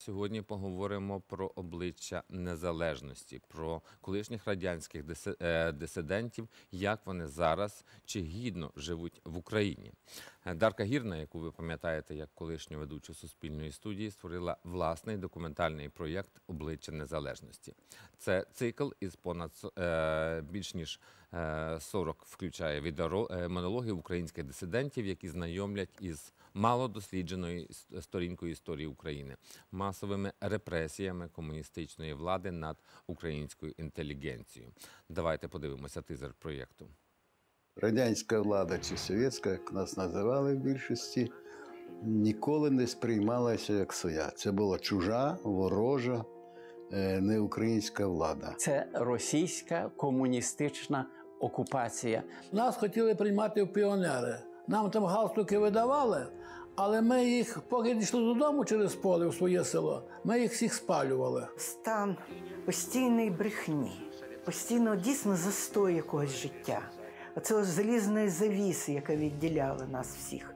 Сьогодні поговоримо про обличчя незалежності, про колишніх радянських дисидентів, як вони зараз чи гідно живуть в Україні. Дарка Гірна, яку ви пам'ятаєте як колишню ведучу Суспільної студії, створила власний документальний проєкт «Обличчя незалежності». Це цикл із понад більш ніж 40 включає монологів українських дисидентів, які знайомлять із мало дослідженою сторінкою історії України, масовими репресіями комуністичної влади над українською інтелігенцією. Давайте подивимося тизер проєкту. Радянська влада чи совєтська, як нас називали в більшості, ніколи не сприймалася як своя. Це була чужа, ворожа, не українська влада. Це російська комуністична окупація. Нас хотіли приймати в піонери. Нам там галстуки видавали, але ми їх, поки йшли додому через поле в своє село, ми їх всіх спалювали. Стан постійної брехні, постійно дійсно застой якогось життя. Оце залізної завіси, яка відділяла нас всіх.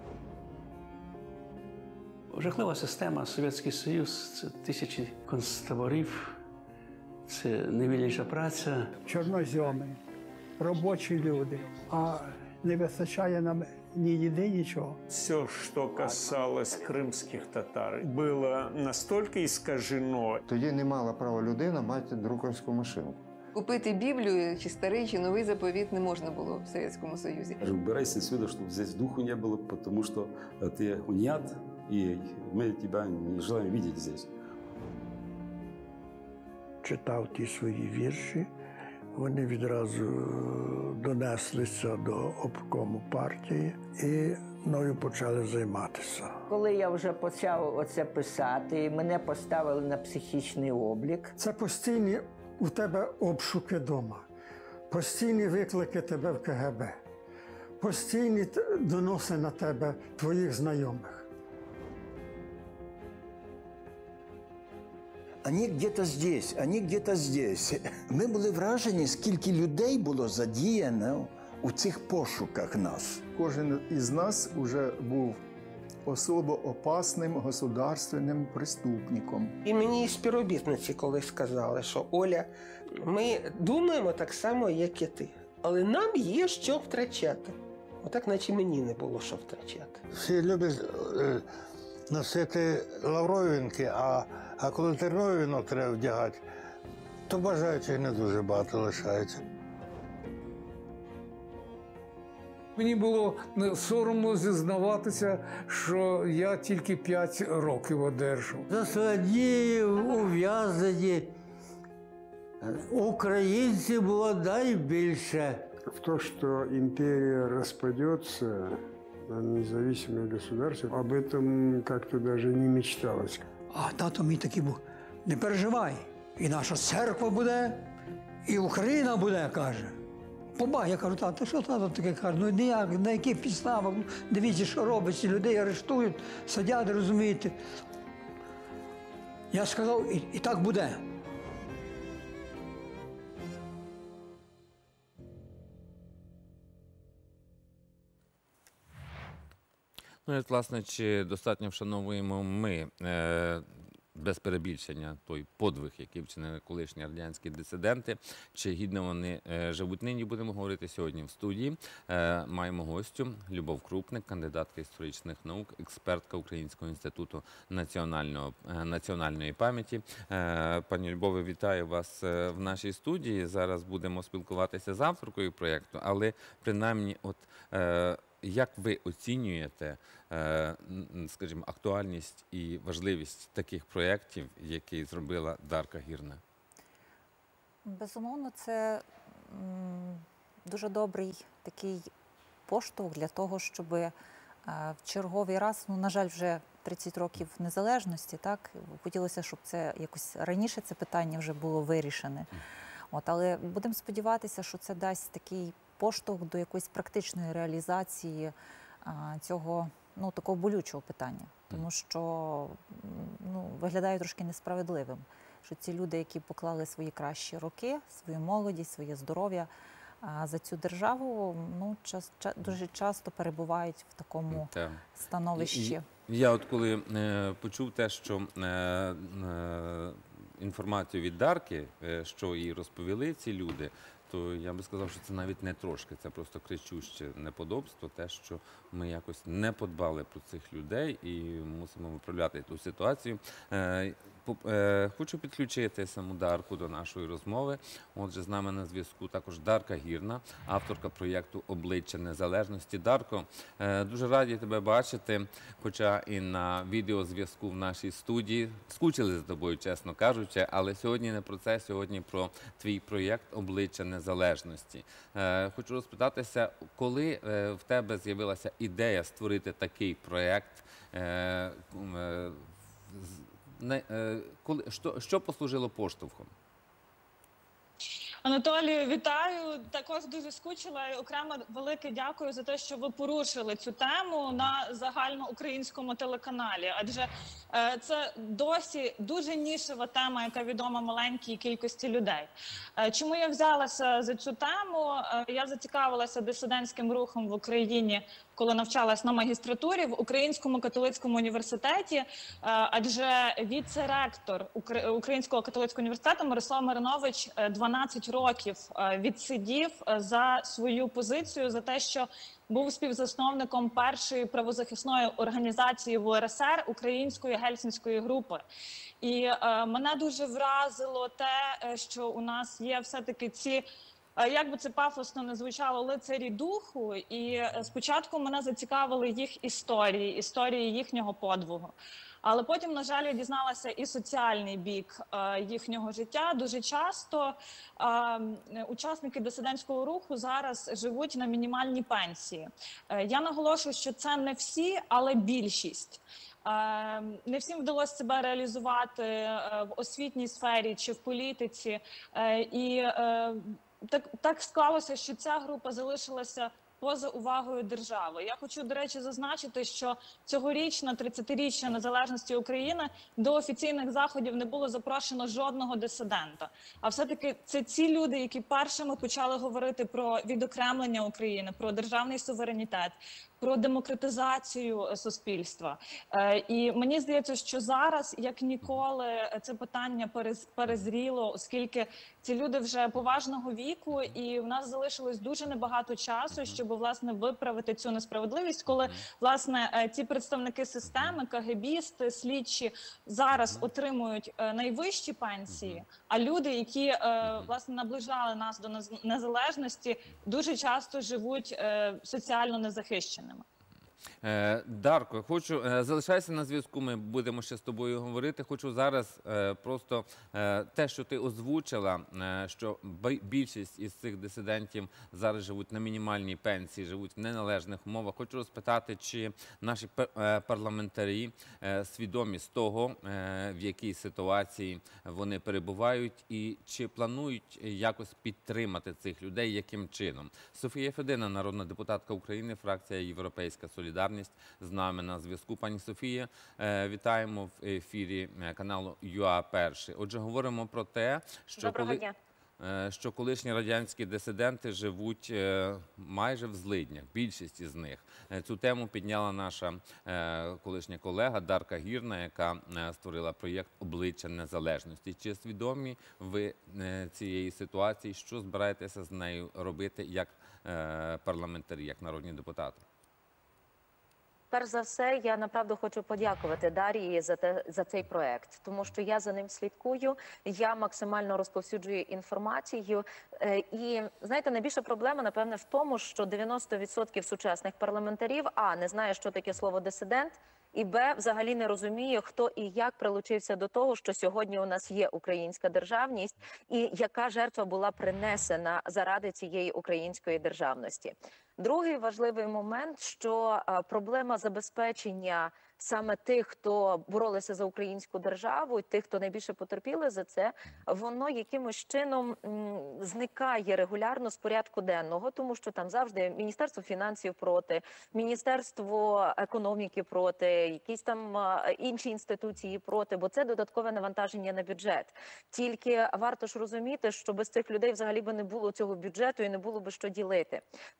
Жахлива система, Совєтський Союз, це тисячі концтаборів, це невільніша праця. Чорнозьоми, робочі люди, а не вистачає нам ні їди, нічого. Все, что касалось крымских татар, было настолько искажено. Тоді не мала права людина мати друкарську машину. Купити Біблію, чи старий, чи новий заповіт не можна було в Совєтському Союзі. Убирайся отсюда, чтобы здесь духу не было, потому что ты униат, и мы тебя не желаем видеть здесь. Читав ті свої вірші, вони відразу донеслися до обкому партії і мною почали займатися. Коли я вже почав оце писати, мене поставили на психічний облік. Це постійні у тебе обшуки вдома, постійні виклики тебе в КГБ, постійні доноси на тебе твоїх знайомих. Вони где-то здесь, вони где-то здесь. Ми були вражені, скільки людей було задіяно у цих пошуках нас. Кожен із нас вже був особо опасним государственним преступником. І мені співробітниці колись сказали, що Оля, ми думаємо так само, як і ти, але нам є що втрачати. Отак, наче мені не було що втрачати. Всі люблять носити лавровинки, а коли терновинок треба вдягати, то бажаючих не дуже багато лишається. Мені було соромно зізнаватися, що я тільки 5 років одержав. Засадні, ув'язнені. Українців було найбільше. В то, что империя распадется на независимое государство, об этом как-то даже не мечталось. А тато мій такий був: не переживай, і наша церква буде, і Україна буде, каже. Побачив, я кажу: тато, що тато таке каже? Ну ніяк, на яких підставах? Дивіться, що робиться, людей арештують, садять, розумієте. Я сказав, і так буде. Ну і, власне, чи достатньо вшановуємо ми, без перебільшення, той подвиг, який вчинили колишні радянські дисиденти, чи гідно вони живуть нині, будемо говорити сьогодні в студії. Маємо гостю Любов Крупник, кандидатка історичних наук, експертка Українського інституту національної пам'яті. Пані Любове, вітаю вас в нашій студії. Зараз будемо спілкуватися з авторкою проєкту, але принаймні, як ви оцінюєте, скажімо, актуальність і важливість таких проєктів, які зробила Дарка Гірна? Безумовно, це дуже добрий такий поштовх для того, щоб в черговий раз, ну, на жаль, вже 30 років незалежності, так, хотілося, щоб це якось раніше це питання вже було вирішене. Але будемо сподіватися, що це дасть такий поштовх до якоїсь практичної реалізації цього, ну, такого болючого питання. Тому що, ну, виглядає трошки несправедливим, що ці люди, які поклали свої кращі роки, свою молодість, своє здоров'я за цю державу, ну, дуже часто перебувають в такому становищі. Я от коли почув те, що інформацію від Дарки, що їй розповіли ці люди, то я би сказав, що це навіть не трошки, це просто кричуще неподобство, те, що ми якось не подбали про цих людей і мусимо виправляти ту ситуацію. Хочу підключити саму Дарку до нашої розмови. Отже, з нами на зв'язку також Дарка Гірна, авторка проєкту «Обличчя незалежності». Дарко, дуже раді тебе бачити, хоча і на відеозв'язку в нашій студії. Скучили з тобою, чесно кажучи, але сьогодні не про це, сьогодні про твій проєкт «Обличчя незалежності». Хочу розпитатися, коли в тебе з'явилася ідея створити такий проєкт, що послужило поштовхом? Анатолію, вітаю. Також дуже скучила. І окремо велике дякую за те, що ви порушили цю тему на загальноукраїнському телеканалі. Адже це досі дуже нішева тема, яка відома маленькій кількості людей. Чому я взялася за цю тему? Я зацікавилася дисидентським рухом в Україні, коли навчалась на магістратурі в Українському католицькому університеті, адже віце-ректор Українського католицького університету Мирослав Маринович 12 років відсидів за свою позицію, за те, що був співзасновником першої правозахисної організації в УРСР Української Гельсінської групи. І мене дуже вразило те, що у нас є все-таки ці, як би це пафосно не звучало, лицарі духу, і спочатку мене зацікавили їх історії їхнього подвигу. Але потім, на жаль, я дізналася і соціальний бік їхнього життя. Дуже часто учасники дисидентського руху зараз живуть на мінімальній пенсії. Я наголошую, що це не всі, але більшість. Не всім вдалося себе реалізувати в освітній сфері чи в політиці. І так склалося, що ця група залишилася поза увагою держави. Я хочу, до речі, зазначити, що цьогорічна 30-річчя незалежності України до офіційних заходів не було запрошено жодного дисидента. А все-таки це ці люди, які першими почали говорити про відокремлення України, про державний суверенітет, про демократизацію суспільства. І мені здається, що зараз, як ніколи, це питання перезріло, оскільки ці люди вже поважного віку, і в нас залишилось дуже небагато часу, щоб, власне, виправити цю несправедливість, коли, власне, ті представники системи, КГБісти, слідчі, зараз отримують найвищі пенсії, а люди, які, власне, наближали нас до незалежності, дуже часто живуть соціально незахищеними. Дарко, хочу, залишайся на зв'язку, ми будемо ще з тобою говорити. Хочу зараз просто те, що ти озвучила, що більшість із цих дисидентів зараз живуть на мінімальній пенсії, живуть в неналежних умовах. Хочу розпитати, чи наші парламентарі свідомі з того, в якій ситуації вони перебувають, і чи планують якось підтримати цих людей, яким чином. Софія Федина, народна депутатка України, фракція «Європейська солідарність», з нами на зв'язку. Пані Софія, вітаємо в ефірі каналу ЮА-1. Отже, говоримо про те, що колишні радянські дисиденти живуть майже в злиднях, більшість із них. Цю тему підняла наша колишня колега Дарка Гірна, яка створила проєкт «Обличчя незалежності». Чи свідомі ви цієї ситуації? Що збираєтеся з нею робити як парламентарі, як народні депутати? Перш за все, я направду хочу подякувати Дар'ї за цей проект, тому що я за ним слідкую, я максимально розповсюджую інформацію. І, знаєте, найбільша проблема, напевне, в тому, що 90% сучасних парламентарів, а, не знає, що таке слово «дисидент», і Б, взагалі не розуміє, хто і як прилучився до того, що сьогодні у нас є українська державність, і яка жертва була принесена заради цієї української державності. Другий важливий момент, що проблема забезпечення саме тих, хто боролися за українську державу, і тих, хто найбільше потерпіли за це, воно якимось чином зникає регулярно з порядку денного, тому що там завжди Міністерство фінансів проти, Міністерство економіки проти, якісь там інші інституції проти, бо це додаткове навантаження на бюджет. Тільки варто ж розуміти, що без цих людей взагалі би не було цього бюджету і не було би що ділити. Буквально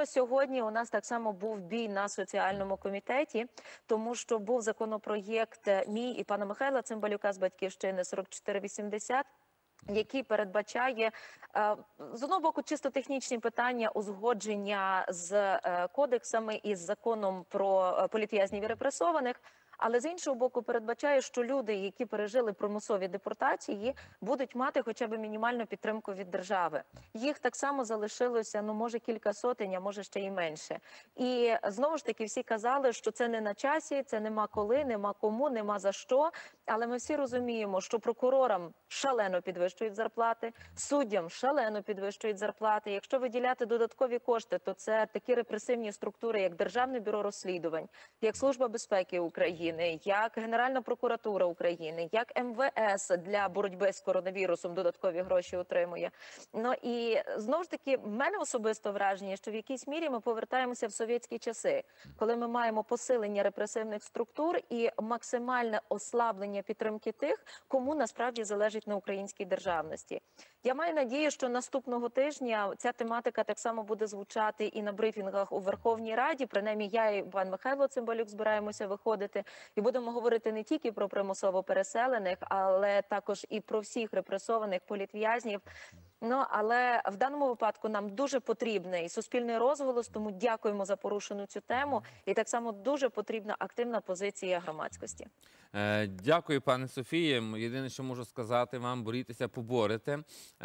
сьогодні у нас так само був бій на соціальному комітеті, тому що був законопроєкт мій і пана Михайла Цимбалюка з «Батьківщини» 4480, який передбачає, з одного боку, чисто технічні питання узгодження з кодексами і з законом про політв'язнів і репресованих, але з іншого боку передбачає, що люди, які пережили примусові депортації, будуть мати хоча б мінімальну підтримку від держави. Їх так само залишилося, ну, може, кілька сотень, а може, ще й менше. І, знову ж таки, всі казали, що це не на часі, це нема коли, нема кому, нема за що. Але ми всі розуміємо, що прокурорам шалено підвищують зарплати, суддям шалено підвищують зарплати. Якщо виділяти додаткові кошти, то це такі репресивні структури, як Державне бюро розслідувань, як Служба безпеки України, як Генеральна прокуратура України, як МВС для боротьби з коронавірусом додаткові гроші отримує. Ну і знову ж таки, в мене особисто враження, що в якійсь мірі ми повертаємося в совєтські часи, коли ми маємо посилення репресивних структур і максимальне ослаблення підтримки тих, кому насправді залежить на українській державності. Я маю надію, що наступного тижня ця тематика так само буде звучати і на брифінгах у Верховній Раді. Принаймні, я і пан Михайло Цимбалюк збираємося виходити і будемо говорити не тільки про примусово переселених, але також і про всіх репресованих політв'язнів. Ну, але в даному випадку нам дуже потрібний суспільний розголос, тому дякуємо за порушену цю тему. І так само дуже потрібна активна позиція громадськості. Дякую, пане Софіє. Єдине, що можу сказати вам, борітеся, поборете.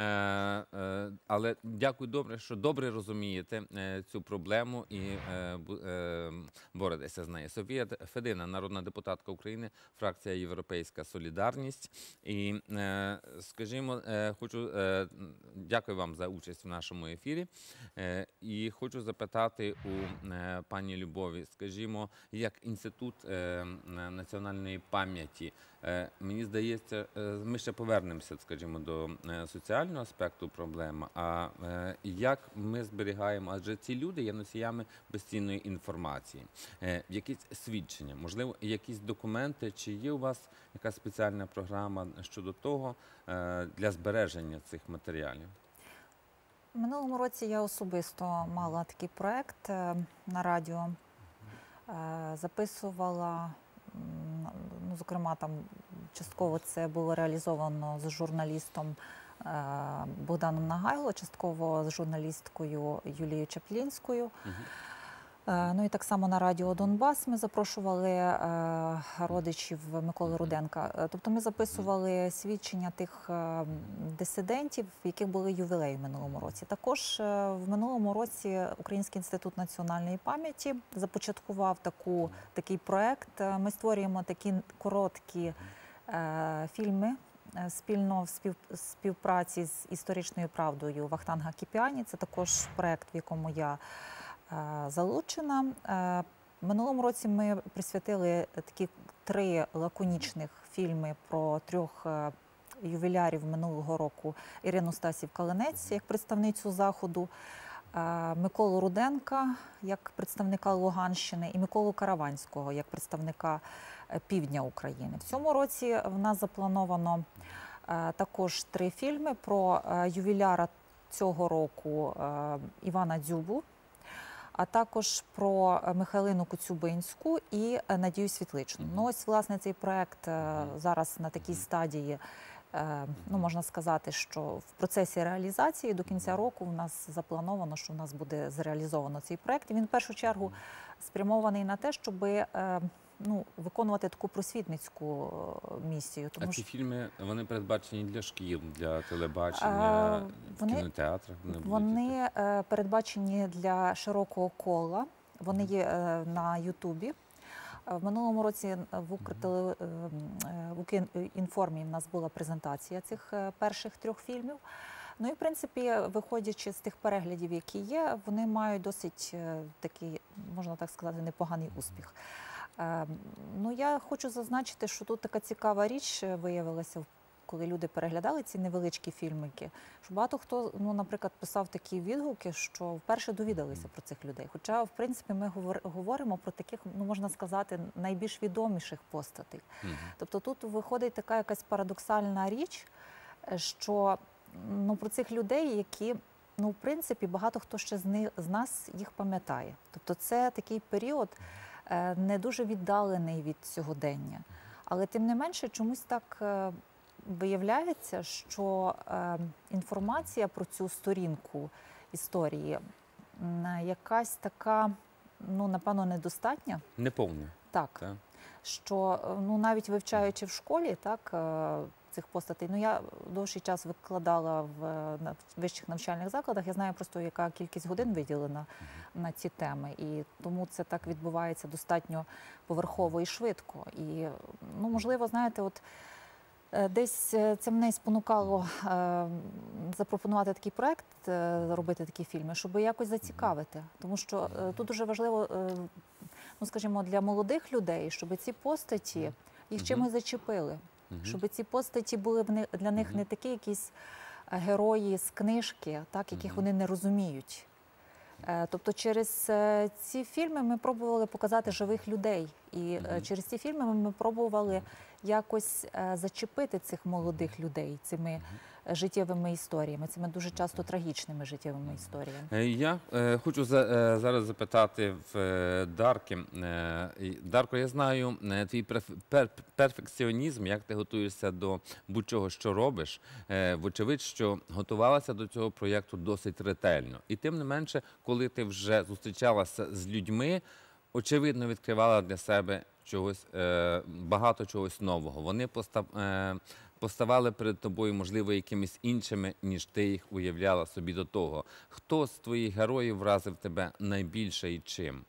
Але дякую добре, що добре розумієте цю проблему і боретеся з нею. Софія Федина, народна депутатка України, фракція «Європейська солідарність». І, скажімо, хочу... Дякую вам за участь в нашому ефірі. І хочу запитати у пані Любові, скажімо, як Інститут національної пам'яті, мені здається, ми ще повернемося, скажімо, до соціального аспекту проблеми, а як ми зберігаємо, адже ці люди є носіями безцінної інформації, якісь свідчення, можливо, якісь документи, чи є у вас якась спеціальна програма щодо того для збереження цих матеріалів? В минулому році я особисто мала такий проєкт на радіо, записувала, ну, зокрема, там частково це було реалізовано з журналістом Богданом Нагайло, частково з журналісткою Юлією Чаплінською. Ну і так само на радіо «Донбас» ми запрошували родичів Миколи Руденка. Тобто ми записували свідчення тих дисидентів, в яких були ювілеї в минулому році. Також в минулому році Український інститут національної пам'яті започаткував такий проєкт. Ми створюємо такі короткі фільми спільно в співпраці з історичною правдою Вахтанга Кіпіані. Це також проєкт, в якому я залучена. В минулому році ми присвятили такі 3 лаконічних фільми про 3 ювілярів минулого року: Ірину Стасів-Калинець як представницю Заходу, Миколу Руденка як представника Луганщини і Миколу Караванського як представника півдня України. В цьому році в нас заплановано також 3 фільми про ювіляра цього року Івана Дзюбу, а також про Михайлину Коцюбинську і Надію Світличну. Ну, ось, власне, цей проєкт зараз на такій стадії, ну, можна сказати, що в процесі реалізації до кінця року в нас заплановано, що в нас буде зреалізовано цей проєкт. І він в першу чергу спрямований на те, щоб виконувати таку просвітницьку місію. А ці фільми, вони передбачені для шкіл, для телебачення, в кінотеатрах? Вони передбачені для широкого кола, вони є на Ютубі. В минулому році в Укрінформі в нас була презентація цих перших 3 фільмів. Ну і, в принципі, виходячи з тих переглядів, які є, вони мають досить такий, можна так сказати, непоганий успіх. Ну, я хочу зазначити, що тут така цікава річ виявилася, коли люди переглядали ці невеличкі фільмики, що багато хто, ну, наприклад, писав такі відгуки, що вперше довідалися про цих людей. Хоча, в принципі, ми говоримо про таких, ну, можна сказати, найбільш відоміших постатей. Тобто тут виходить така якась парадоксальна річ, що, ну, про цих людей, які ну, в принципі, багато хто ще з нас їх пам'ятає. Тобто це такий період не дуже віддалений від сьогодення. Але тим не менше чомусь так виявляється, що інформація про цю сторінку історії якась така, ну, напевно, недостатня. Неповна. Так. Що, ну, навіть вивчаючи в школі, так, цих постатей, ну, я довший час викладала в вищих навчальних закладах, я знаю просто, яка кількість годин виділена на ці теми, і тому це так відбувається достатньо поверхово і швидко. І, ну, можливо, знаєте, от десь це мене і спонукало запропонувати такий проект, робити такі фільми, щоб якось зацікавити. Тому що тут дуже важливо, ну, скажімо, для молодих людей, щоб ці постаті їх чимось зачепили. Щоб ці постаті були для них не такі якісь герої з книжки, так, яких вони не розуміють. Тобто через ці фільми ми пробували показати живих людей. І через ці фільми ми пробували якось зачепити цих молодих людей цими життєвими історіями, цими дуже часто трагічними життєвими історіями. Я хочу зараз запитати в Дарки. Дарко, я знаю твій перфекціонізм, як ти готуєшся до будь-чого, що робиш. Вочевидь, що готувалася до цього проєкту досить ретельно. І тим не менше, коли ти вже зустрічалася з людьми, очевидно, відкривала для себе багато чогось нового. Вони поставали перед тобою, можливо, якимись іншими, ніж ти їх уявляла собі до того. Хто з твоїх героїв вразив тебе найбільше і чим?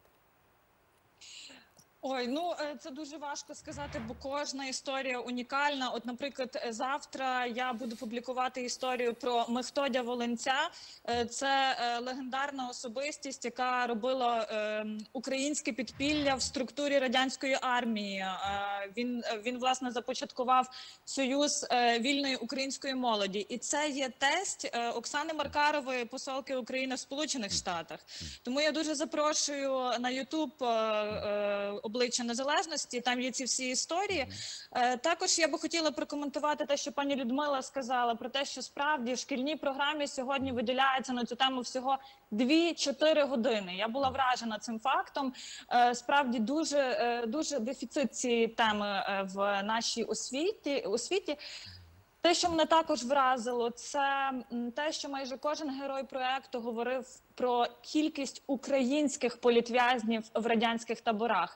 Ой, ну це дуже важко сказати, бо кожна історія унікальна. От, наприклад, завтра я буду публікувати історію про Мехтодя Волинця. Це легендарна особистість, яка робила українське підпілля в структурі радянської армії. Він власне, започаткував Союз вільної української молоді. І це є тесть Оксани Маркарової, посолки України в Сполучених Штатах. Тому я дуже запрошую на YouTube обличчя незалежності, там є ці всі історії. Також я би хотіла прокоментувати те, що пані Людмила сказала, про те, що справді в шкільній програмі сьогодні виділяється на цю тему всього 2-4 години. Я була вражена цим фактом. Справді дуже дефіцит цієї теми в нашій освіті. Те, що мене також вразило, це те, що майже кожен герой проєкту говорив про кількість українських політв'язнів в радянських таборах.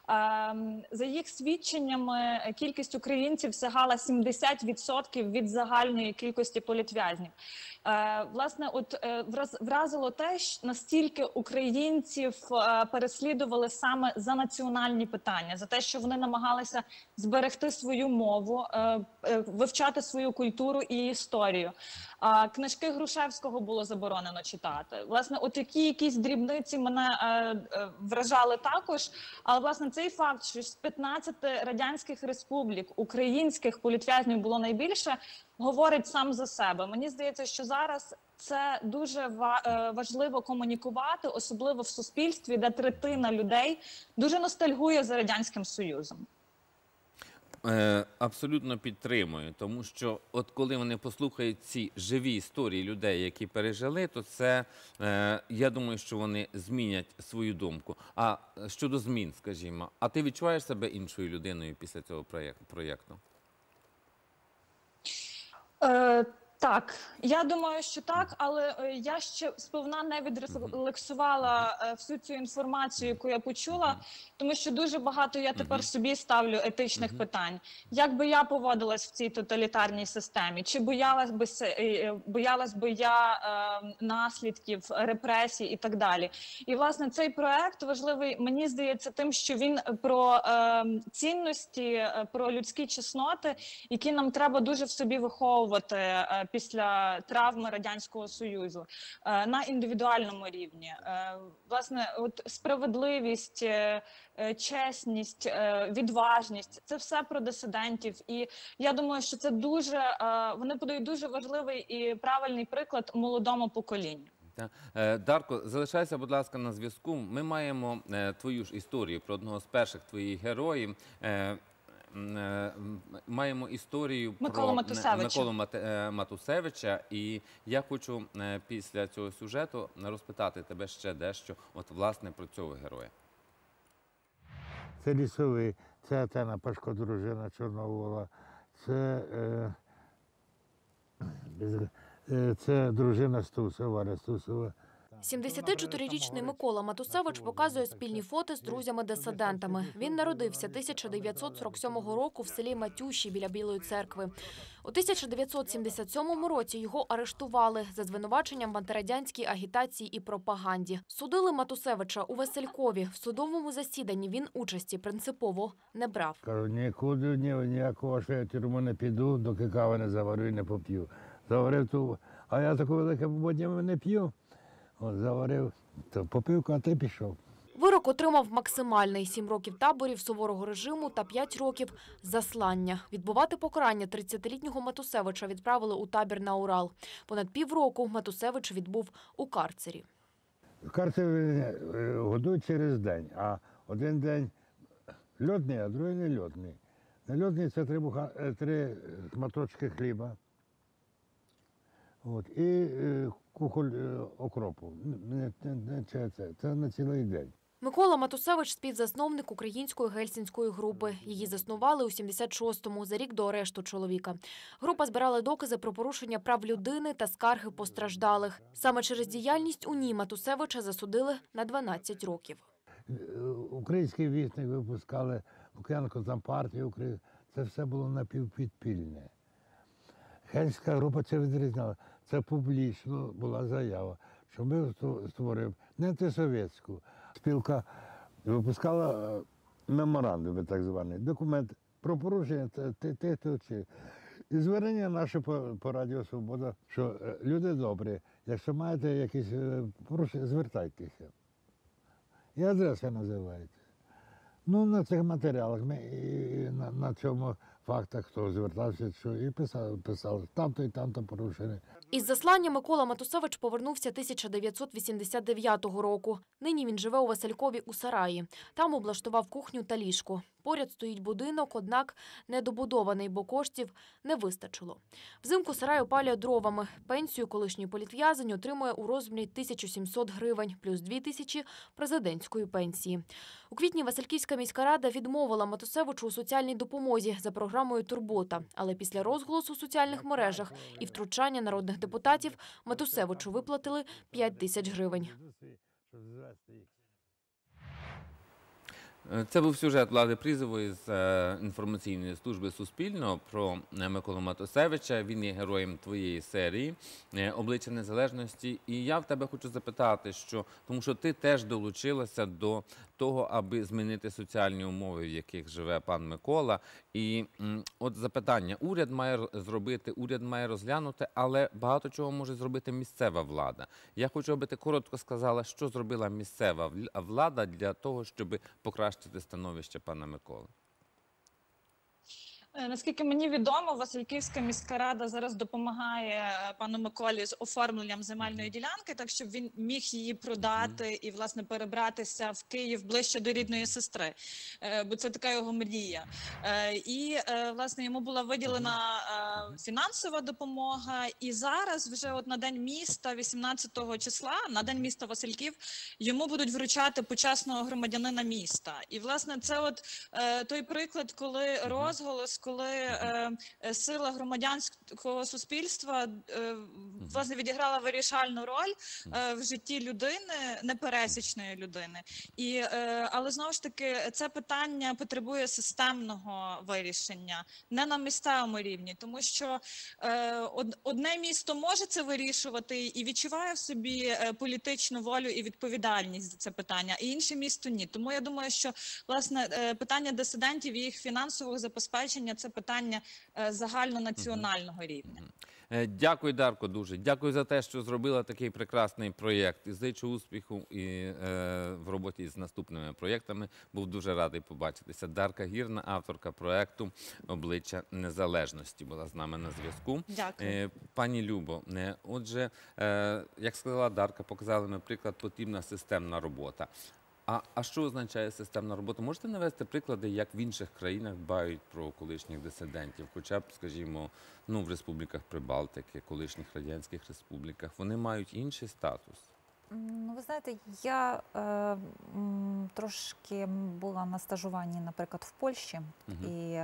За їх свідченнями, кількість українців сягала 70% від загальної кількості політв'язнів. Власне, от вразило те, настільки українців переслідували саме за національні питання, за те, що вони намагалися зберегти свою мову, вивчати свою культуру і історію. Книжки Грушевського було заборонено читати. Власне, от такі якісь дрібниці мене вражали також. Але, власне, цей факт, що з 15 радянських республік українських політв'язнів було найбільше, говорить сам за себе. Мені здається, що зараз це дуже важливо комунікувати, особливо в суспільстві, де третина людей дуже ностальгує за Радянським Союзом. Абсолютно підтримую, тому що от коли вони послухають ці живі історії людей, які пережили, то це, я думаю, що вони змінять свою думку. А щодо змін, скажімо, а ти відчуваєш себе іншою людиною після цього проєкту? Так, я думаю, що так, але я ще сповна не відрефлексувала всю цю інформацію, яку я почула, тому що дуже багато я тепер собі ставлю етичних питань. Як би я поводилась в цій тоталітарній системі? Чи боялась би я наслідків, репресій і так далі? І, власне, цей проект важливий, мені здається, тим, що він про цінності, про людські чесноти, які нам треба дуже в собі виховувати після травми Радянського Союзу на індивідуальному рівні. Власне, от справедливість, чесність, відважність – це все про дисидентів. І я думаю, що це вони подають дуже важливий і правильний приклад молодому поколінню. Дарко, залишайся, будь ласка, на зв'язку. Ми маємо твою ж історію про одного з перших твоїх героїв. маємо історію Миколу про Матусевича. Миколу Матусевича, і я хочу після цього сюжету розпитати тебе ще дещо, от власне про цього героя. Це Лісовий, це Тетяна Пашко, дружина Чорновола, це дружина Стусова, Валя Стусова. 74-річний Микола Матусевич показує спільні фото з друзями-дисидентами. Він народився 1947 року в селі Матюші біля Білої церкви. У 1977 році його арештували за звинуваченням в антирадянській агітації і пропаганді. Судили Матусевича у Василькові. В судовому засіданні він участі принципово не брав. Кажу, нікуди, ніякого, що я в тюрму не піду, доки кави не заварю і не поп'ю. Заварив ту, а я таку велике пободнєве не п'ю. От заварив, то попив, а ти пішов. Вирок отримав максимальний – 7 років таборів суворого режиму та 5 років заслання. Відбувати покарання 30-літнього Матусевича відправили у табір на Урал. Понад півроку Матусевич відбув у карцері. В карцері годують через день, а один день льотний, а другий не льотний. Не льотний – це 3 шматочки хліба. От, і кухоль окропу. Це на цілий день. Микола Матусевич – співзасновник української гельсінської групи. Її заснували у 76-му, за рік до арешту чоловіка. Група збирала докази про порушення прав людини та скарги постраждалих. Саме через діяльність у ній Матусевича засудили на 12 років. Український вісник випускали, Лук'янко там партію, це все було напівпідпільне. Гельська група це відрізняла. Це публічно була заява, що ми створив не антисовєтську. Спілка випускала меморандуми, так звані, документ про порушення тих. І звернення наше по Радіо Свобода, що люди добрі, якщо маєте якісь порушення, звертайтеся. І адреса називається. Ну, на цих матеріалах ми і на цьому фактах, хто звертався, що і писали там-то і там-то порушення. Із заслання Микола Матусевич повернувся 1989 року. Нині він живе у Василькові у сараї. Там облаштував кухню та ліжко. Поряд стоїть будинок, однак недобудований, бо коштів не вистачило. Взимку сарай опалює дровами. Пенсію колишній політв'язень отримує у розмірі 1700 гривень, плюс 2000 президентської пенсії. У квітні Васильківська міська рада відмовила Матусевичу у соціальній допомозі за програмою «Турбота». Але після розголосу у соціальних мережах і втручання народних депутатів Матусевичу виплатили 5000 гривень. Це був сюжет Влади Призової з інформаційної служби Суспільного про Миколу Матусевича. Він є героєм твоєї серії «Обличчя незалежності». І я в тебе хочу запитати, тому що ти теж долучилася до того, аби змінити соціальні умови, в яких живе пан Микола. І от запитання, уряд має зробити, уряд має розглянути, але багато чого може зробити місцева влада. Я хочу, аби ти коротко сказала, що зробила місцева влада для того, щоб покращити становище пана Миколи. Наскільки мені відомо, Васильківська міська рада зараз допомагає пану Миколі з оформленням земельної ділянки, так щоб він міг її продати і, власне, перебратися в Київ ближче до рідної сестри, бо це така його мрія. І, власне, йому була виділена фінансова допомога, і зараз вже от на День міста, 18 числа, на День міста Васильків, йому будуть вручати почесного громадянина міста. І, власне, це от той приклад, коли розголос, коли сила громадянського суспільства власне відіграла вирішальну роль в житті людини, непересічної людини. Але знову ж таки це питання потребує системного вирішення, не на місцевому рівні, тому що одне місто може це вирішувати і відчуває в собі політичну волю і відповідальність за це питання, а інше місто ні. Тому я думаю, що власне питання дисидентів і їх фінансового забезпечення – це питання загальнонаціонального рівня. Дякую, Дарко, дуже. Дякую за те, що зробила такий прекрасний проєкт. І зичу успіху і в роботі з наступними проєктами. Був дуже радий побачитися. Дарка Гірна, авторка проєкту «Обличчя незалежності», була з нами на зв'язку. Дякую. Пані Любо, отже, як сказала Дарка, показали ми приклад, потрібна системна робота. А що означає системна робота? Можете навести приклади, як в інших країнах дбають про колишніх дисидентів? Хоча б, скажімо, в республіках Прибалтики, колишніх радянських республіках. Вони мають інший статус? Ну, ви знаєте, я трошки була на стажуванні, наприклад, в Польщі. І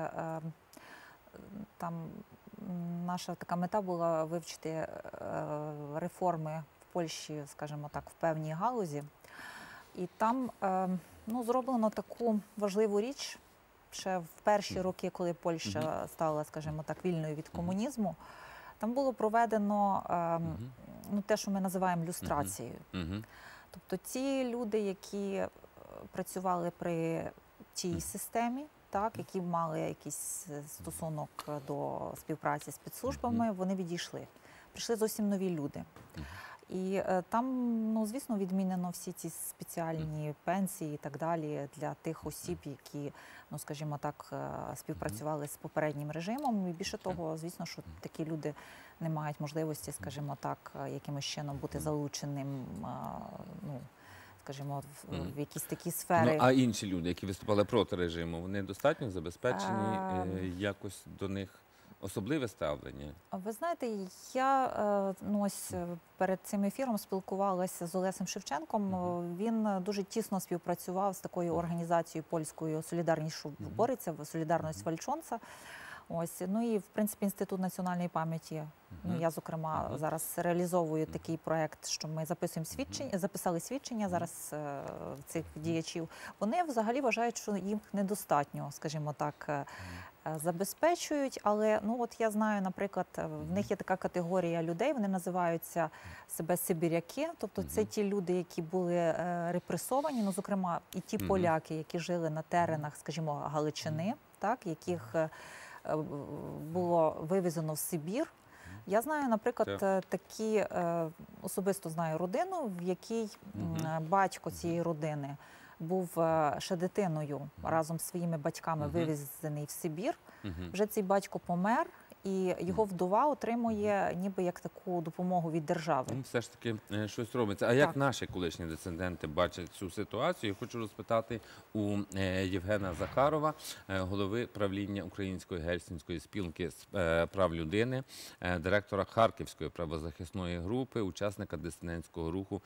там наша така мета була вивчити реформи в Польщі, скажімо так, в певній галузі. І там зроблено таку важливу річ, ще в перші роки, коли Польща стала, скажімо так, вільною від комунізму, там було проведено те, що ми називаємо люстрацією. Тобто ті люди, які працювали при тій системі, які мали якийсь стосунок до співпраці з спецслужбами, вони відійшли. Прийшли зовсім нові люди. І там, звісно, відмінено всі ці спеціальні пенсії і так далі для тих осіб, які, скажімо так, співпрацювали з попереднім режимом. І більше того, звісно, що такі люди не мають можливості, скажімо так, якимось чином бути залученим, скажімо, в якісь такі сфери. А інші люди, які виступали проти режиму, вони достатньо забезпечені, якось до них особливе ставлення? Ви знаєте, я ось перед цим ефіром спілкувалася з Олесем Шевченком. Він дуже тісно співпрацював з такою організацією польською «Солідарність», що бореться, «Солідарність Вальчонца». Ось, і, в принципі, Інститут національної пам'яті. Я, зокрема, зараз реалізовую такий проєкт, що ми записали свідчення зараз цих діячів. Вони взагалі вважають, що їм недостатньо, скажімо так, забезпечують, але я знаю, наприклад, в них є така категорія людей, вони називаються себе сибіряки, тобто це ті люди, які були репресовані, зокрема і ті поляки, які жили на теренах, скажімо, Галичини, яких було вивезено в Сибір. Я знаю, наприклад, особисто знаю родину, в якій батько цієї родини був ще дитиною разом з своїми батьками вивезений в Сибір. Вже цей батько помер, і його вдова отримує ніби як таку допомогу від держави. Все ж таки щось робиться. А як наші колишні дисиденти бачать цю ситуацію? Я хочу розпитати у Євгена Захарова, голови правління Української Гельсінської спілки з прав людини, директора Харківської правозахисної групи, учасника дисидентського руху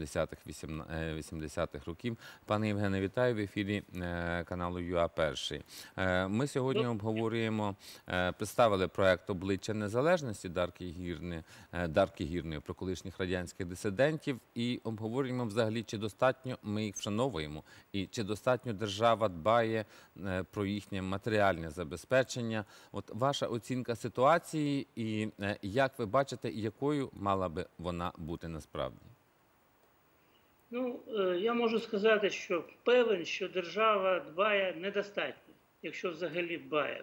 70-х років. Пане Євгене, вітаю в ефірі каналу ЮА-1. Ми сьогодні обговорюємо, представили проект «Обличчя незалежності» Дарки Гірної про колишніх радянських дисидентів і обговорюємо взагалі, чи достатньо ми їх вшановуємо і чи достатньо держава дбає про їхнє матеріальне забезпечення. От ваша оцінка ситуації і як ви бачите, якою мала би вона бути насправді? Я можу сказати, що певен, що держава дбає недостатньо, якщо взагалі дбає,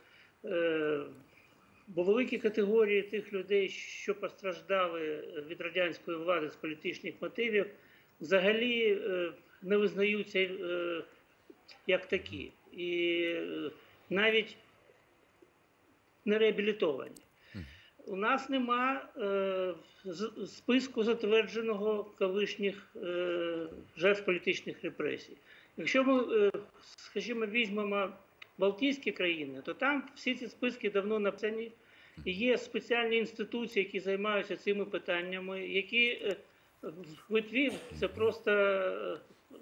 бо великі категорії тих людей, що постраждали від радянської влади з політичних мотивів, взагалі не визнаються як такі. І навіть не реабілітовані. У нас нема списку затвердженого колишніх жертв політичних репресій. Якщо ми, скажімо, візьмемо Балтійські країни, то там всі ці списки давно написані. І є спеціальні інституції, які займаються цими питаннями, які в Литві, це просто,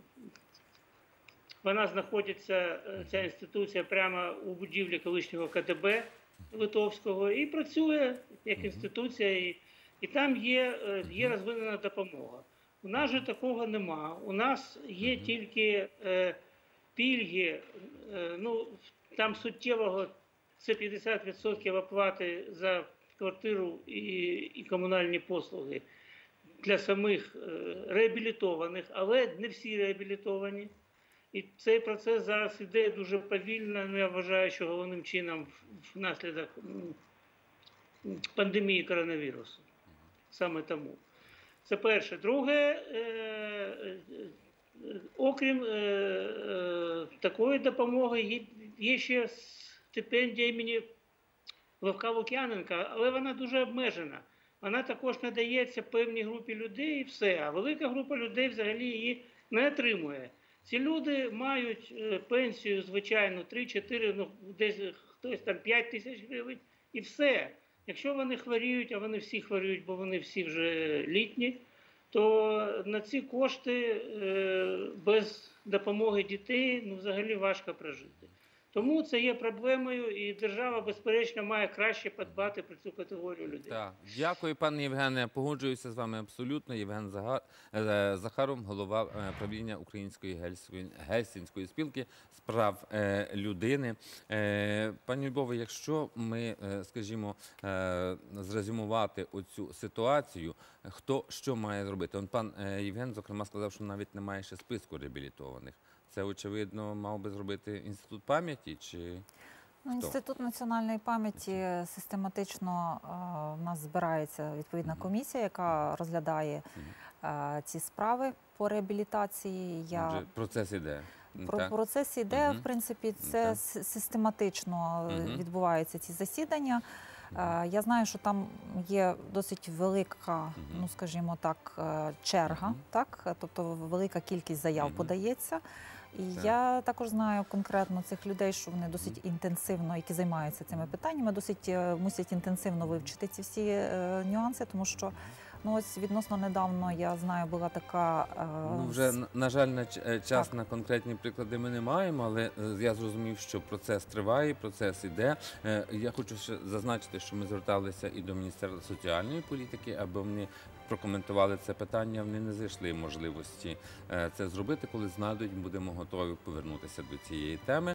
вона знаходиться, ця інституція, прямо у будівлі колишнього КДБ литовського і працює як інституція, і там є розвинена допомога. У нас же такого нема. У нас є тільки пільги, там суттєвого, це 50% оплати за квартиру і комунальні послуги для самих реабілітованих, але не всі реабілітовані. І цей процес зараз іде дуже повільно, я вважаю, що головним чином внаслідок пандемії коронавірусу. Саме тому. Це перше. Друге, окрім такої допомоги, є ще стипендія імені Левка Лук'яненка, але вона дуже обмежена. Вона також надається певній групі людей і все, а велика група людей взагалі її не отримує. Ці люди мають пенсію, звичайно, 3-4, ну, десь хтось там 5 тисяч гривень і все. Якщо вони хворіють, а вони всі хворіють, бо вони всі вже літні, то на ці кошти без допомоги дітей ну, взагалі важко прожити. Тому це є проблемою, і держава, безперечно, має краще подбати про цю категорію людей. Так. Дякую, пане Євгене. Погоджуюся з вами абсолютно. Євген Захаров, голова правління Української Гельсінської спілки з прав людини. Пані Любово, якщо ми, скажімо, зрезюмувати оцю ситуацію, хто що має зробити? Пан Євген, зокрема, сказав, що навіть немає ще списку реабілітованих. Це, очевидно, мав би зробити Інститут пам'яті? Чи Інститут національної пам'яті систематично в нас збирається відповідна комісія, яка розглядає ці справи по реабілітації. Процес іде? Процес іде, в принципі, це систематично відбуваються ці засідання. Я знаю, що там є досить велика, ну скажімо так, черга, так? Тобто велика кількість заяв подається. І я також знаю конкретно цих людей, що вони досить інтенсивно, які займаються цими питаннями, досить мусять інтенсивно вивчити ці всі нюанси, тому що ну, ось відносно недавно, я знаю, була така... Ну, вже, на жаль, час на конкретні приклади ми не маємо, але я зрозумів, що процес триває, процес іде. Я хочу ще зазначити, що ми зверталися і до Міністерства соціальної політики, аби вони прокоментували це питання. Вони не знайшли можливості це зробити. Коли знайдуть, будемо готові повернутися до цієї теми.